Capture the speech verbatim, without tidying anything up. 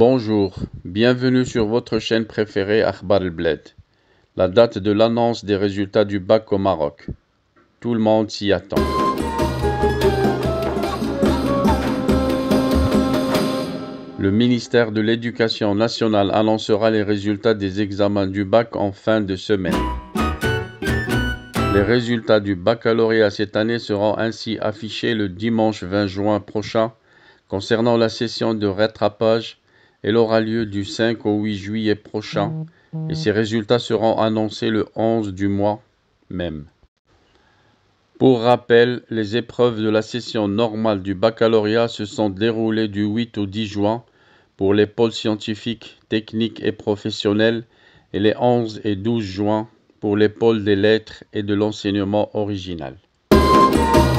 Bonjour, bienvenue sur votre chaîne préférée Akhbar el-Bled. La date de l'annonce des résultats du bac au Maroc. Tout le monde s'y attend. Le ministère de l'Éducation nationale annoncera les résultats des examens du bac en fin de semaine. Les résultats du baccalauréat cette année seront ainsi affichés le dimanche vingt juin prochain. Concernant la session de rattrapage, elle aura lieu du cinq au huit juillet prochain et ses résultats seront annoncés le onze du mois même. Pour rappel, les épreuves de la session normale du baccalauréat se sont déroulées du huit au dix juin pour les pôles scientifiques, techniques et professionnels et les onze et douze juin pour les pôles des lettres et de l'enseignement original.